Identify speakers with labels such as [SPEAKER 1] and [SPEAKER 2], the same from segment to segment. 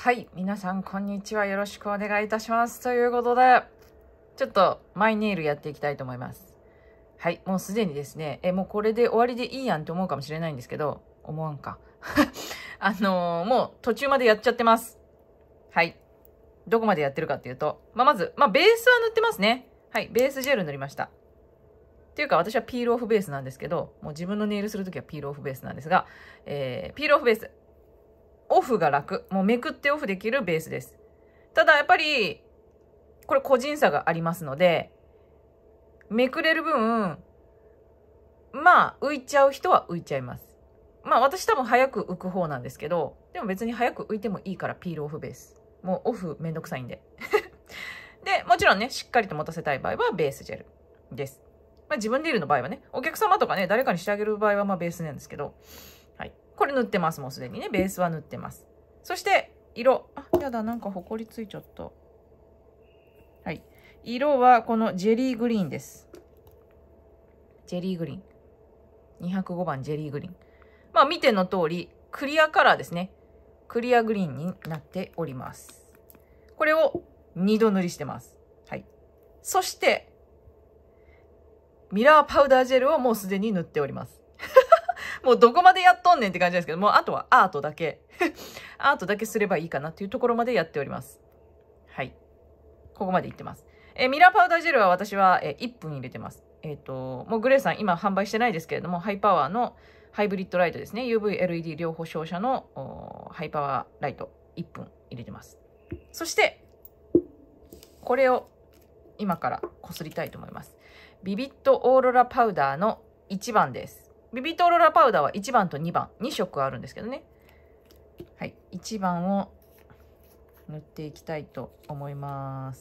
[SPEAKER 1] はい、皆さんこんにちは。よろしくお願いいたします。ということで、ちょっとマイネイルやっていきたいと思います。はい、もうすでにですね、もうこれで終わりでいいやんって思うかもしれないんですけど、思わんか。もう途中までやっちゃってます。はい。どこまでやってるかっていうと、まず、ベースは塗ってますね。はい、ベースジェル塗りました。っていうか私はピールオフベースなんですけど、もう自分のネイルするときはピールオフベースなんですが、ピールオフベース。オフが楽。もうめくってオフできるベースです。ただやっぱり、これ個人差がありますので、めくれる分、浮いちゃう人は浮いちゃいます。私多分早く浮く方なんですけど、でも別に早く浮いてもいいからピールオフベース。もうオフめんどくさいんで。で、もちろんね、しっかりと持たせたい場合はベースジェルです。自分でいるの場合はね、お客様とかね、誰かにしてあげる場合はベースなんですけど、はい。これ塗ってます、もうすでにね。ベースは塗ってます。そして、色。やだ、なんかほこりついちゃった。はい。色はこのジェリーグリーンです。ジェリーグリーン。205番ジェリーグリーン。見ての通り、クリアカラーですね。クリアグリーンになっております。これを2度塗りしてます。はい。そして、ミラーパウダージェルをもうすでに塗っております。もうどこまでやっとんねんって感じですけど、もうあとはアートだけ。アートだけすればいいかなっていうところまでやっております。はい。ここまでいってます。ミラーパウダージェルは私は、1分入れてます。もうグレーさん今販売してないですけれども、ハイパワーのハイブリッドライトですね。UV、LED 両方照射のハイパワーライト1分入れてます。そして、これを今からこすりたいと思います。ビビットオーロラパウダーの1番です。ビビットオーロラパウダーは1番と2番、2色あるんですけどね。はい、1番を塗っていきたいと思います。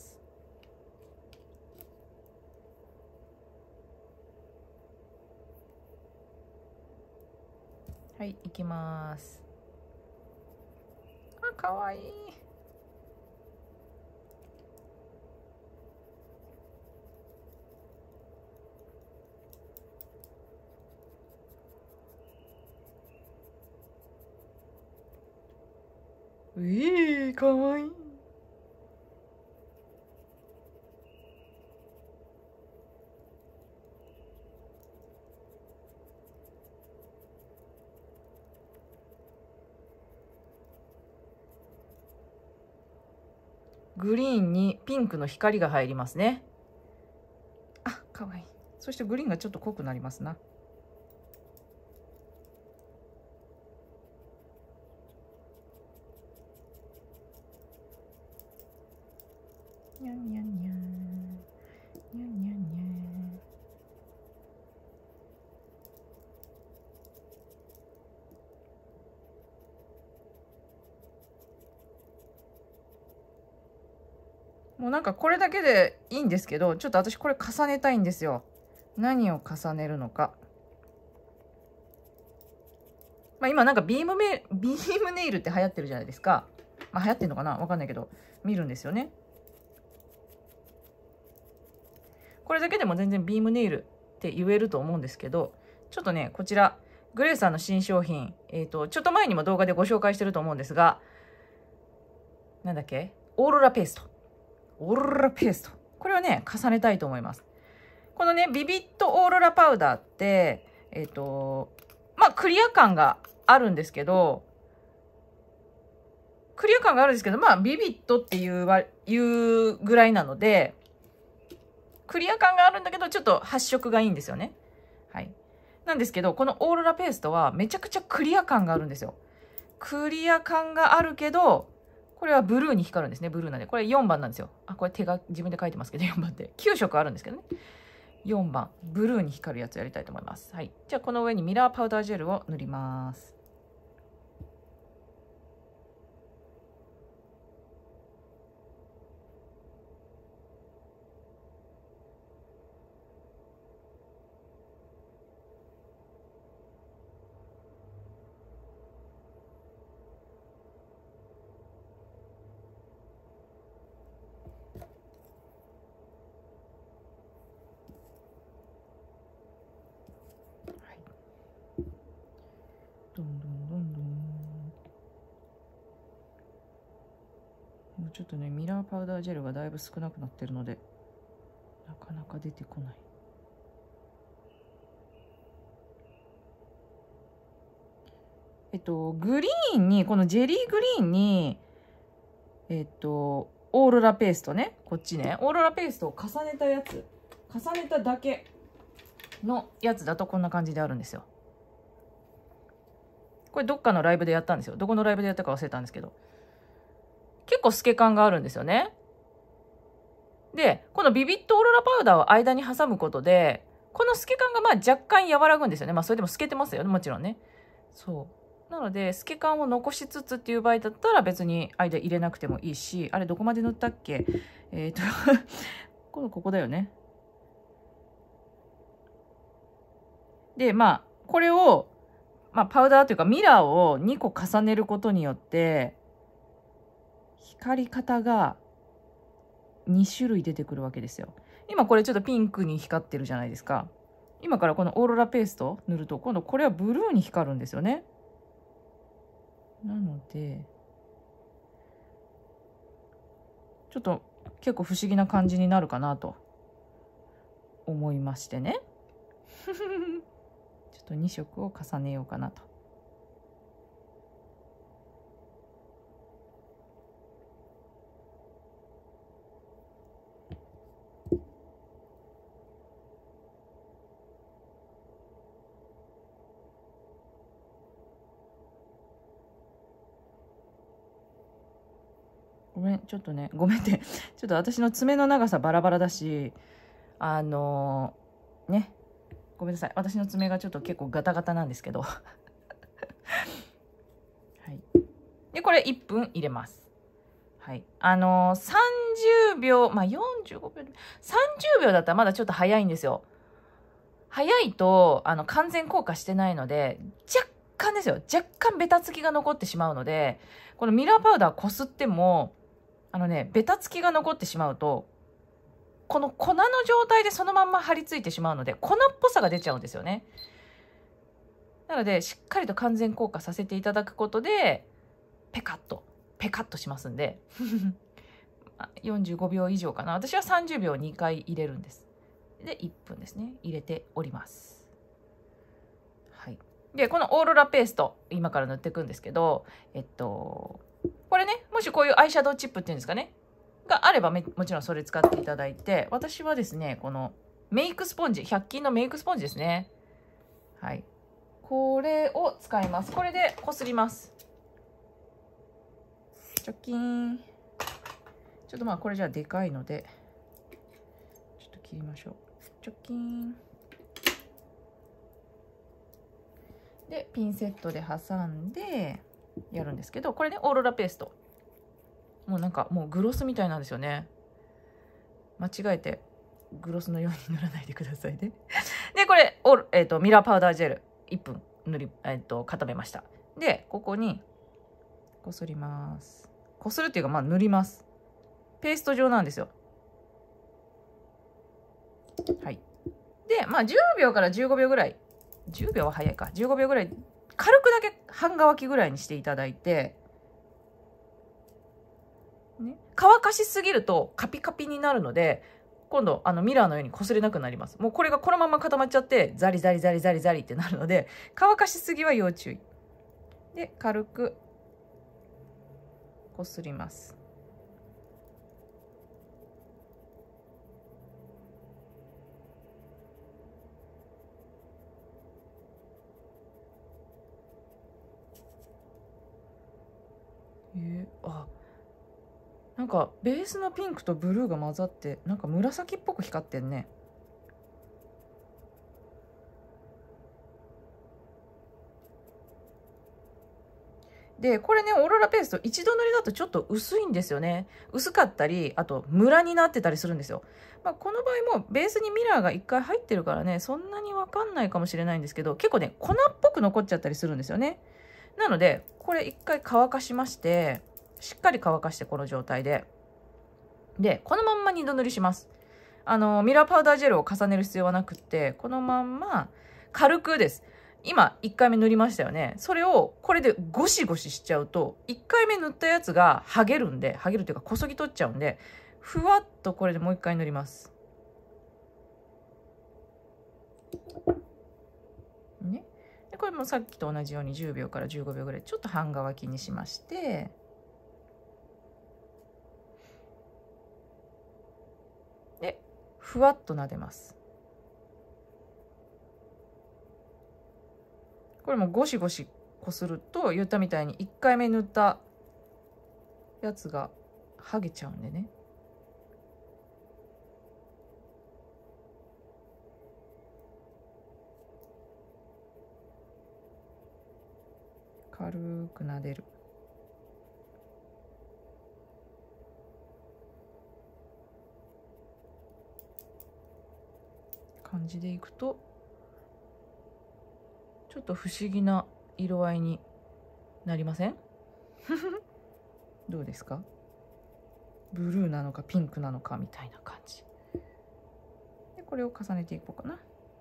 [SPEAKER 1] はい、いきます。あ、かわいい。かわいい。グリーンにピンクの光が入りますね。あ、かわいい。そしてグリーンがちょっと濃くなりますな。にゃんにゃんにゃん。にゃんにゃんにゃん。もうなんかこれだけでいいんですけど、ちょっと私これ重ねたいんですよ。何を重ねるのか。今なんかビームネイルって流行ってるじゃないですか。流行ってんのかなわかんないけど、見るんですよね。これだけでも全然ビームネイルって言えると思うんですけど、ちょっとね、こちら、グレーさんの新商品、ちょっと前にも動画でご紹介してると思うんですが、なんだっけ？オーロラペースト。オーロラペースト。これをね、重ねたいと思います。このね、ビビットオーロラパウダーって、クリア感があるんですけど、ビビットっていうぐらいなので、クリア感があるんだけど、ちょっと発色がいいんですよね。はい。なんですけど、このオーロラペーストはめちゃくちゃクリア感があるんですよ。クリア感があるけど、これはブルーに光るんですね。ブルーなんで。これ4番なんですよ。あ、これ手が自分で書いてますけど、4番って。9色あるんですけどね。4番。ブルーに光るやつやりたいと思います。はい。じゃあ、この上にミラーパウダージェルを塗ります。ドンもうちょっとね、ミラーパウダージェルがだいぶ少なくなってるので、なかなか出てこない。グリーンに、このジェリーグリーンに、オーロラペーストね、こっちね、オーロラペーストを重ねたやつ、重ねただけのやつだとこんな感じであるんですよ。これどっかのライブでやったんですよ。どこのライブでやったか忘れたんですけど。結構透け感があるんですよね。で、このビビットオーロラパウダーを間に挟むことで、この透け感がまあ若干和らぐんですよね。まあそれでも透けてますよね、もちろんね。そう。なので、透け感を残しつつっていう場合だったら別に間入れなくてもいいし、あれどこまで塗ったっけここだよね。で、まあ、これを、まあ、パウダーというかミラーを2個重ねることによって、光り方が2種類出てくるわけですよ。今これちょっとピンクに光ってるじゃないですか。今からこのオーロラペースト塗ると、今度これはブルーに光るんですよね。なので、ちょっと結構不思議な感じになるかなと思いましてね。ちょっと2色を重ねようかなと。ごめん、ちょっとね、ごめんって、ちょっと私の爪の長さバラバラだし、ね、ごめんなさい。私の爪がちょっと結構ガタガタなんですけど。はい。で、これ1分入れます。はい。30秒、まあ、45秒、30秒だったらまだちょっと早いんですよ。早いと、完全硬化してないので、若干ですよ。若干ベタつきが残ってしまうので、このミラーパウダーこすっても、ベタつきが残ってしまうと、この粉の状態でそのまんま張り付いてしまうので、粉っぽさが出ちゃうんですよね。なので、しっかりと完全硬化させていただくことで、ペカッとしますんで、45秒以上かな。私は30秒2回入れるんです。で、1分ですね。入れております。はい。で、このオーロラペースト、今から塗っていくんですけど、これね、もしこういうアイシャドウチップっていうんですかね、があればもちろんそれ使っていただいて、私はですね、このメイクスポンジ、100均のメイクスポンジですね。はい。これを使います。これでこすります。チョキン。ちょっとまあこれじゃあでかいので、ちょっと切りましょう。チョキン。で、ピンセットで挟んでやるんですけど、これね、オーロラペースト。もうなんかもうグロスみたいなんですよね。間違えてグロスのように塗らないでくださいね。で、これミラーパウダージェル1分固めました。で、ここにこすります。こするっていうか、まあ塗ります。ペースト状なんですよ。はい。で、まあ10秒から15秒ぐらい、10秒は早いか、15秒ぐらい、軽くだけ半乾きぐらいにしていただいて、ね、乾かしすぎるとカピカピになるので、今度ミラーのように擦れなくなります。もうこれがこのまま固まっちゃってザリザリザリザリザリってなるので、乾かしすぎは要注意で、軽くこすります。なんかベースのピンクとブルーが混ざってなんか紫っぽく光ってんね。で、これね、オーロラペースト一度塗りだとちょっと薄いんですよね。薄かったり、あとムラになってたりするんですよ。まあ、この場合もベースにミラーが一回入ってるからね、そんなにわかんないかもしれないんですけど、結構ね、粉っぽく残っちゃったりするんですよね。なので、これ一回乾かしまして、しっかり乾かしてこの状態で。で、このまんま二度塗りします。ミラーパウダージェルを重ねる必要はなくって、このまんま軽くです。 今1回目塗りましたよね。それをこれでゴシゴシしちゃうと、1回目塗ったやつが剥げるんで、剥げるというかこそぎ取っちゃうんで、ふわっとこれでもう1回塗ります。ね。でこれもさっきと同じように10秒から15秒ぐらいちょっと半乾きにしまして、で、ふわっと撫でます。これもゴシゴシこすると言ったみたいに1回目塗ったやつが剥げちゃうんでね。軽く撫でる。感じでいくとちょっと不思議な色合いになりません？どうですか？ブルーなのかピンクなのかみたいな感じで、これを重ねていこうかな。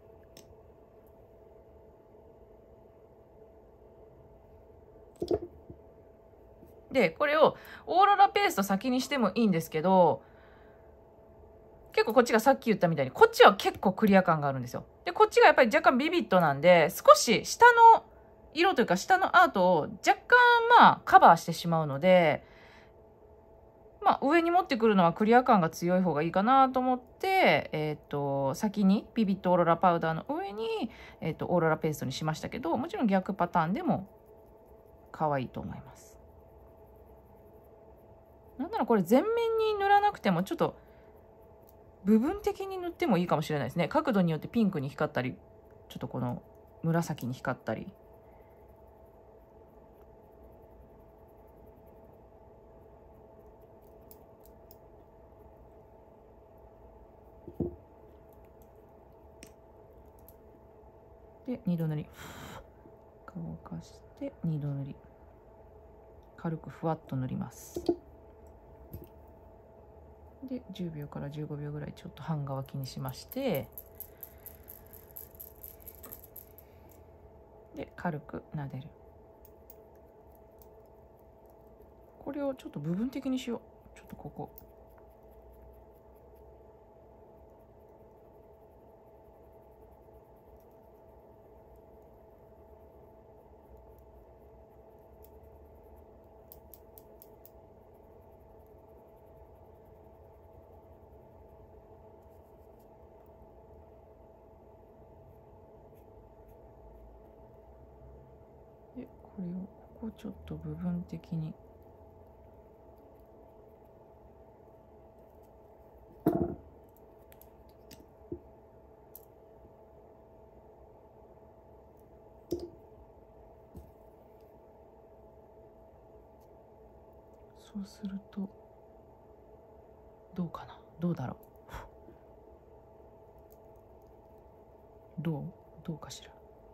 [SPEAKER 1] でこれをオーロラペースト先にしてもいいんですけど、結構こっちがさっき言ったみたいにこっちは結構クリア感があるんですよ。でこっちがやっぱり若干ビビッドなんで、少し下の色というか下のアートを若干カバーしてしまうので、上に持ってくるのはクリア感が強い方がいいかなと思って、先にビビッドオーロラパウダーの上に、オーロラペーストにしましたけど、もちろん逆パターンでも可愛いと思います。なんならこれ全面に塗らなくてもちょっと部分的に塗ってもいいかもしれないですね。角度によってピンクに光ったり、ちょっとこの紫に光ったり。で2度塗り、乾かして2度塗り、軽くふわっと塗ります。で10秒から15秒ぐらいちょっと半乾きにしまして、で軽く撫でる。これをちょっと部分的にしよう。ちょっとここで、これをここちょっと部分的にそうするとどうかな、どうだろう、どうかしら。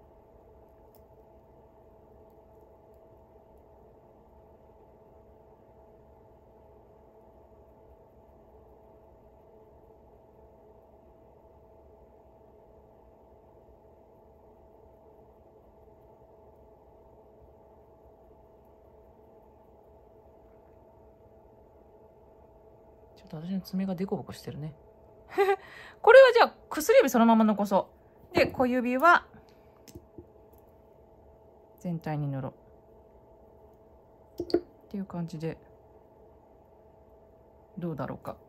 [SPEAKER 1] ちょっと私の爪がデコボコしてるね。これはじゃあ薬指そのまま残そう。で小指は全体に塗ろうっていう感じで、どうだろうか。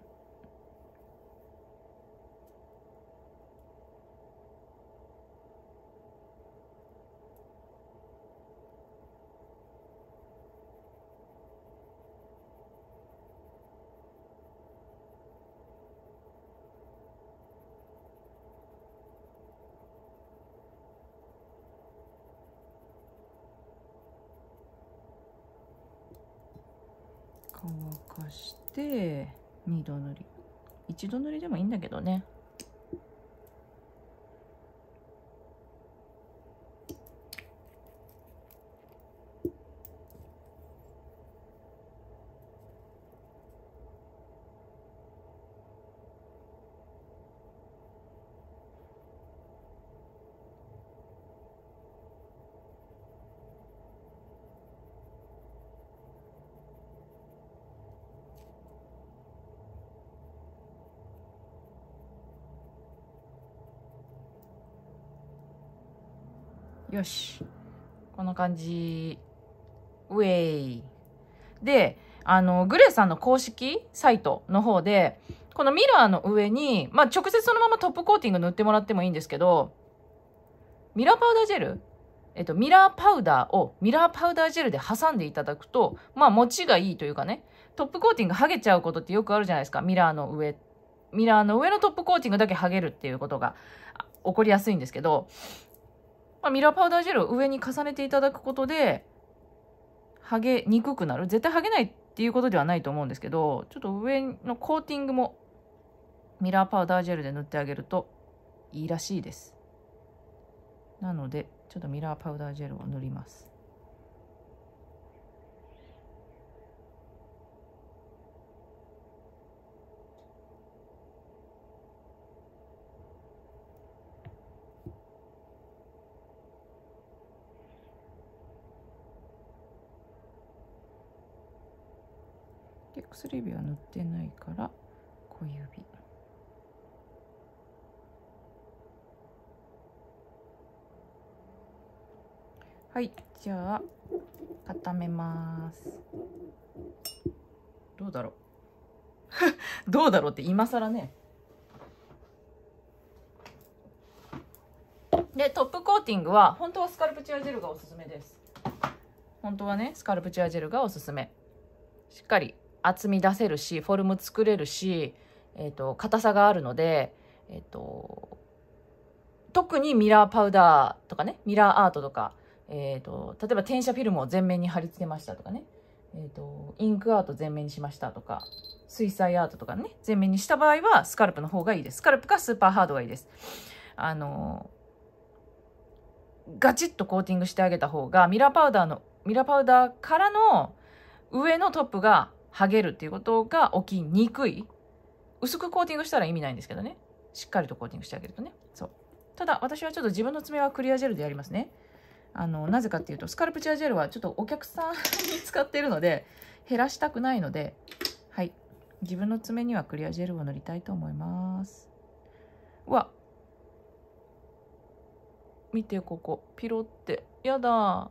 [SPEAKER 1] 乾かして2度塗り、1度塗りでもいいんだけどね。 よし。この感じ。ウェイ。で、グレーさんの公式サイトの方で、このミラーの上に、まあ、直接そのままトップコーティング塗ってもらってもいいんですけど、ミラーパウダージェルミラーパウダーをミラーパウダージェルで挟んでいただくと、まあ、持ちがいいというかね、トップコーティング剥げちゃうことってよくあるじゃないですか。ミラーの上のトップコーティングだけ剥げるっていうことが起こりやすいんですけど、まあ、ミラーパウダージェルを上に重ねていただくことで、剥げにくくなる。絶対剥げないっていうことではないと思うんですけど、ちょっと上のコーティングもミラーパウダージェルで塗ってあげるといいらしいです。なので、ちょっとミラーパウダージェルを塗ります。で、薬指は塗ってないから小指。はい、じゃあ固めます。どうだろうどうだろうって今更ね。で、トップコーティングは本当はスカルプチュアジェルがおすすめです。本当はね、スカルプチュアジェルがおすすめ。しっかり厚み出せるし、フォルム作れるし、硬さがあるので、特にミラーパウダーとかね、ミラーアートとか、例えば転写フィルムを全面に貼り付けましたとかね、インクアート全面にしましたとか、水彩アートとかね、全面にした場合はスカルプの方がいいです。スカルプかスーパーハードがいいです。ガチッとコーティングしてあげた方が、ミラーパウダーからの上のトップが剥げるっていうことが起きにくい。薄くコーティングしたら意味ないんですけどね。しっかりとコーティングしてあげるとね。そう。ただ、私はちょっと自分の爪はクリアジェルでやりますね。なぜかっていうと、スカルプチュアジェルはちょっとお客さんに使っているので、減らしたくないので、はい。自分の爪にはクリアジェルを塗りたいと思います。うわ。見て、ここ。ピロって。やだ。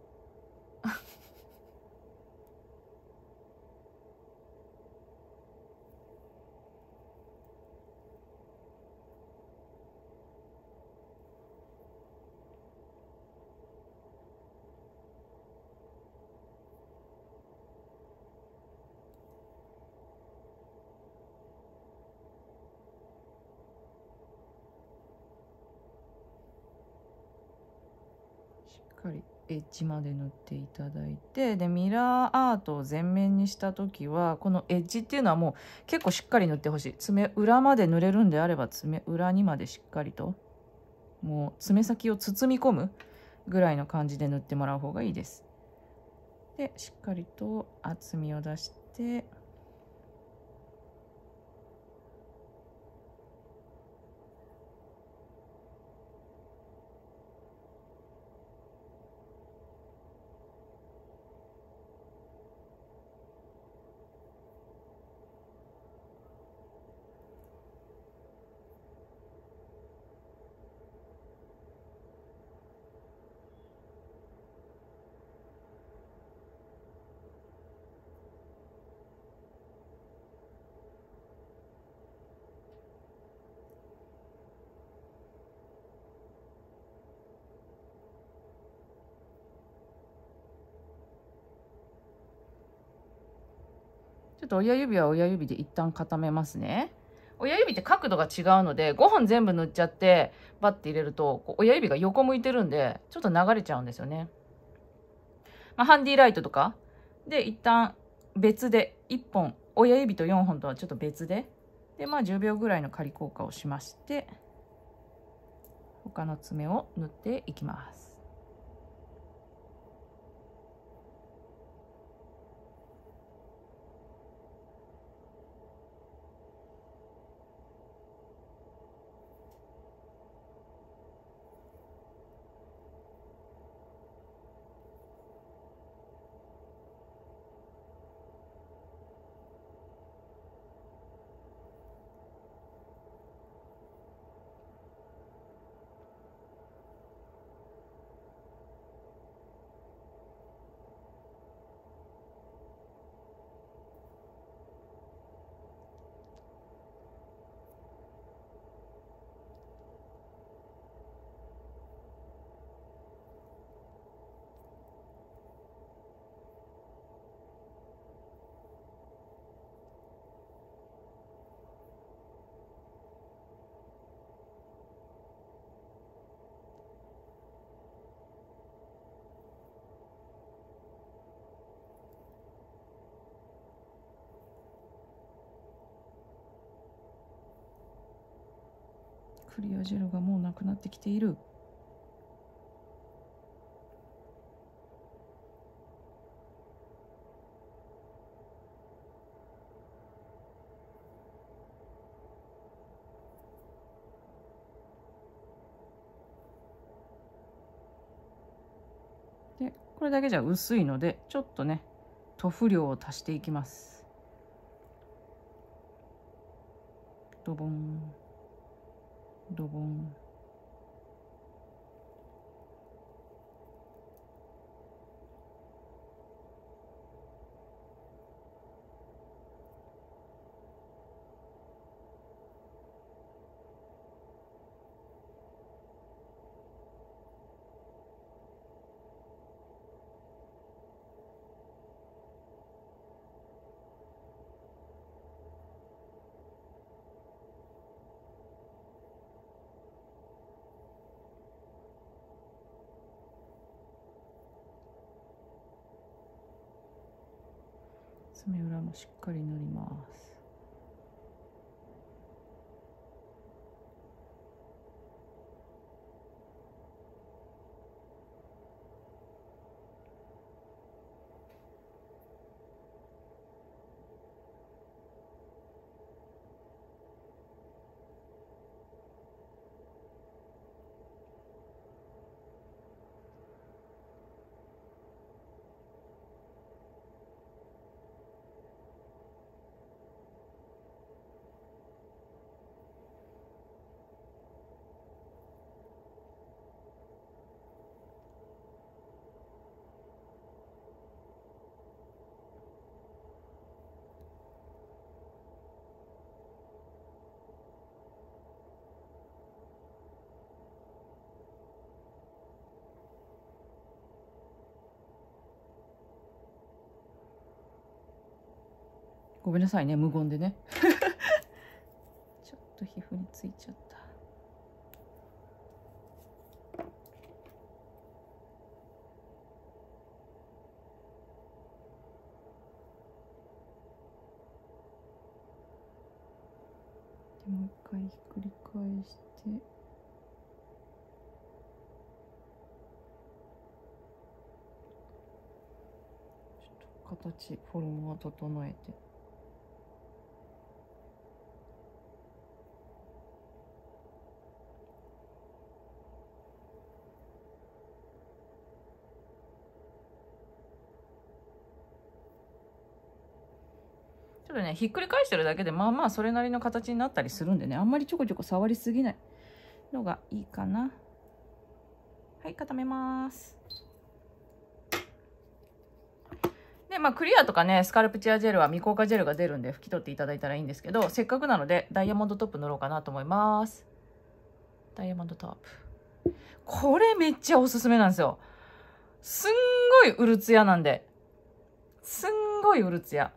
[SPEAKER 1] しっかりエッジまで塗っていただいて、でミラーアートを全面にした時はこのエッジっていうのはもう結構しっかり塗ってほしい。爪裏まで塗れるんであれば爪裏にまでしっかりと、もう爪先を包み込むぐらいの感じで塗ってもらう方がいいです。でしっかりと厚みを出して、ちょっと親指は親指で一旦固めますね。親指って角度が違うので、5本全部塗っちゃって、バッて入れると、こう親指が横向いてるんで、ちょっと流れちゃうんですよね。まあ、ハンディライトとかで一旦別で、1本、親指と4本とはちょっと別で、で、まあ10秒ぐらいの仮効果をしまして、他の爪を塗っていきます。 クリアジェルがもうなくなってきている。でこれだけじゃ薄いのでちょっとね塗布量を足していきます。ドボンドボン。爪裏もしっかり塗ります。ごめんなさいね、無言でね。ちょっと皮膚についちゃった。でもう一回ひっくり返して。ちょっと形、フォルムを整えて。ちょっとね、ひっくり返してるだけでまあまあそれなりの形になったりするんでね、あんまりちょこちょこ触りすぎないのがいいかな。はい、固めます。で、まあクリアとかね、スカルプチュアジェルは未硬化ジェルが出るんで拭き取っていただいたらいいんですけど、せっかくなのでダイヤモンドトップ塗ろうかなと思います。ダイヤモンドトップ。これめっちゃおすすめなんですよ。すんごいうるつやなんで。すんごいうるつや。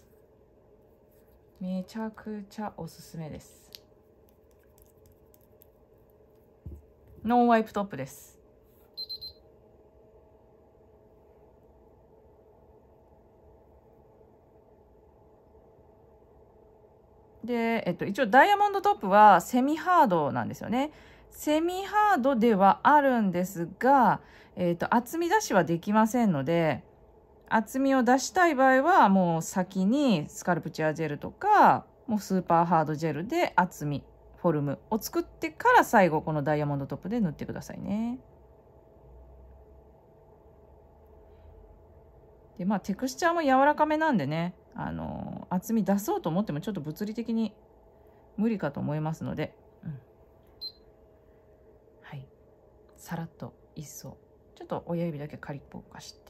[SPEAKER 1] めちゃくちゃおすすめです。ノンワイプトップです。で、一応ダイヤモンドトップはセミハードなんですよね。セミハードではあるんですが、厚み出しはできませんので、厚みを出したい場合はもう先にスカルプチュアジェルとかもうスーパーハードジェルで厚みフォルムを作ってから最後このダイヤモンドトップで塗ってくださいね。でまあテクスチャーも柔らかめなんでね、厚み出そうと思ってもちょっと物理的に無理かと思いますので、はい、さらっと一層ちょっと親指だけカリッポかして。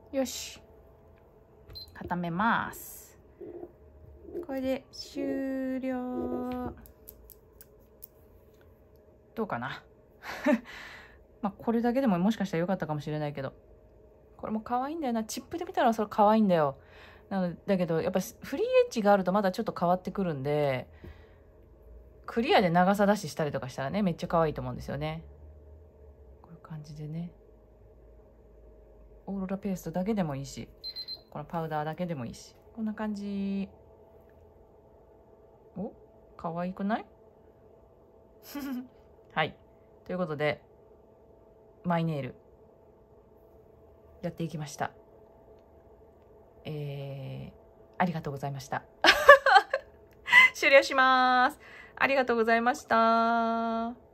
[SPEAKER 1] よし。固めます。これで終了。どうかな。まあこれだけでももしかしたら良かったかもしれないけど。これも可愛いんだよな。チップで見たらそれ可愛いんだよ。だけど、やっぱフリーエッジがあるとまだちょっと変わってくるんで、クリアで長さ出ししたりとかしたらね、めっちゃ可愛いと思うんですよね。こういう感じでね。オーロラペーストだけでもいいし、このパウダーだけでもいいし。こんな感じ。お？可愛くない？はい。ということで、マイネイル、やっていきました。ありがとうございました。終了します。ありがとうございました。